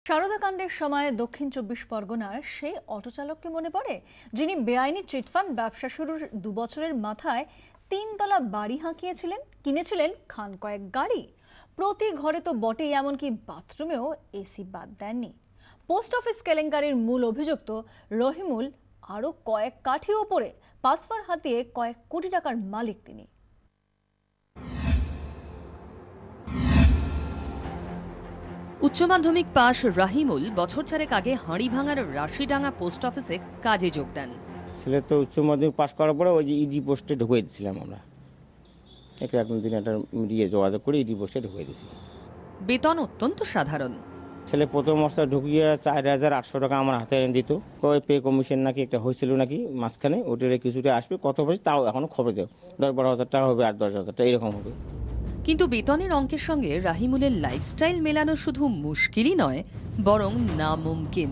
সারদাকাণ্ডের সময় দক্ষিণ ২৪ পরগনার সেই অটোচালককে মনে পড়ে, যিনি বেআইনি চিটফান্ড ব্যবসা শুরুর ২ বছরের মাথায় ৩ তলা বাড়ি হাঁকিয়েছিলেন, কিনেছিলেন খান কয়েক গাড়ি। প্রতি ঘরে তো বটেই, এমনকি বাথরুমেও এসি বাদ দেননি। পোস্ট অফিস কেলেঙ্কারির মূল অভিযুক্ত রহিমুল আরও কয়েক কাঠি ওপরে পাসওয়ার্ড হাতিয়ে কয়েক কোটি টাকার মালিক তিনি। উচ্চ মাধ্যমিক পাশ রাহিমুল বছর চারেক আগে হাঁড়িভাঙার রাশিডাঙ্গা পোস্ট অফিসে কাজে যোগ দেন। ছেলে তো উচ্চ মাধ্যমিক পাশ করার পরে ওই যে ইডি পোস্টে ঢুকিয়ে দিয়েছিলাম আমরা। একদিন একটা মিডিয়ে যোগাযোগ করে ইডি পোস্টে ঢুকিয়ে দিয়েছি। বেতন অত্যন্ত সাধারণ। ছেলে প্রথম অবস্থায় ঢুকিয়ে 4,800 টাকা আমার হাতে এনে দিত। কয় পে কমিশন নাকি একটা হয়েছিল নাকি মাঝখানে, ওটারে কিছুটা আসবে, কত হয়েছে তাও এখনো খবর দেও, 10-12 হাজার টাকা হবে আর 10,000 টাকা এরকম হবে। কিন্তু বেতনের অঙ্কের সঙ্গে রাহিমুলের লাইফস্টাইল মেলানো শুধু মুশকিলই নয়, বরং নামুমকিন।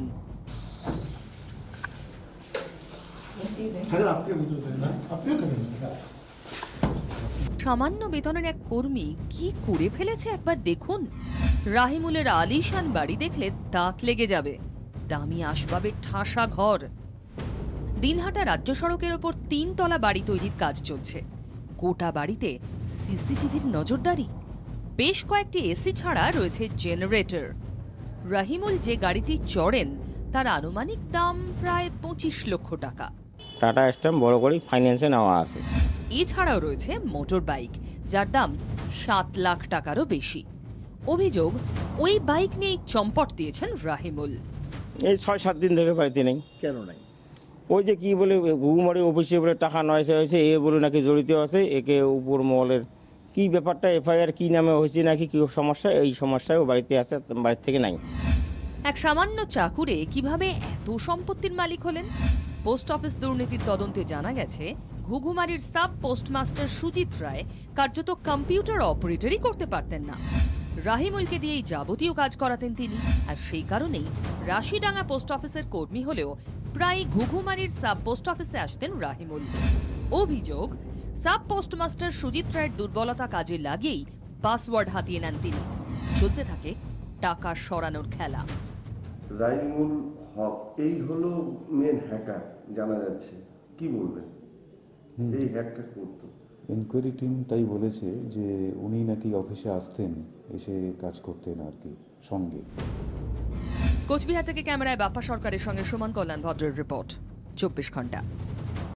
সামান্য বেতনের এক কর্মী কি করে ফেলেছে একবার দেখুন। রাহিমুলের আলিশান বাড়ি দেখলে দাঁত লেগে যাবে। দামি আসবাবের ঠাসা ঘর। দিনহাটা রাজ্য সড়কের ওপর 3 তলা বাড়ি তৈরির কাজ চলছে। গোটা বাড়িতে সিসিটিভির নজরদারি। বেশ কয়েকটি এসি ছাড়া রয়েছে জেনারেটর। রাহিমুল যে গাড়িটি চড়েন তার আনুমানিক দাম প্রায় 25 লক্ষ টাকা। টাটা স্ট্যাম্প বড় করে ফাইন্যান্সে নেওয়া আছে। এছাড়াও রয়েছে মোটর বাইক, যার দাম 7 লাখ টাকারও বেশি। অভিযোগ, ওই বাইক নিয়েই চম্পট দিয়েছেন রাহিমুল। এই 6-7 দিন ধরে বাড়িতে নেই। কেন নাই? ওই যে কি বলে ঘুঘুমারি অফিসে বলে টাকা নয়সে হয়েছে, এ বলে নাকি জড়িত আছে। একে উপর মহলের কি ব্যাপারটা, এফআইআর কি নামে হয়েছে নাকি কি সমস্যা, এই সমস্যায় ও বাড়িতে আছে, বাড়ি থেকে নাই। এক সামান্য চাকুরে কিভাবে এত সম্পত্তির মালিক হলেন? পোস্ট অফিস দুর্নীতির তদন্তে জানা গেছে, ঘুঘুমারির সাব পোস্টমাস্টার সুজিত রায় কার্যত কম্পিউটার অপারেটরই করতে পারতেন না। রাহিমুলকে দিয়েই যাবতীয় কাজ করাতেন তিনি। আর সেই কারণেই রাশিডাঙ্গা পোস্ট অফিসের কর্মী হলেও প্রায় ঘুঘুমারির সাব পোস্ট অফিসে আসতেন রাহিমুল। অভিযোগ, সাব পোস্টমাস্টার সুজিত রায়ের দুর্বলতা কাজে লাগিয়েই পাসওয়ার্ড হাতিয়ে নেন তিনি। চলতে থাকে টাকা সরানোর খেলা। রাহিমুল হক এই হলো মেন হ্যাকার জানা যাচ্ছে, কি বলবেন? এই হ্যাকটা করতো ইনকোয়ারি টিম তাই বলেছে যে উনি নাকি অফিসে আসতেন, এসে কাজ করতেন আর কি সঙ্গে। কোচবিহার থেকে ক্যামেরায় বাপ্পা সরকারের সঙ্গে সুমন কল্যাণ ভদ্রের রিপোর্ট, 24 ঘন্টা।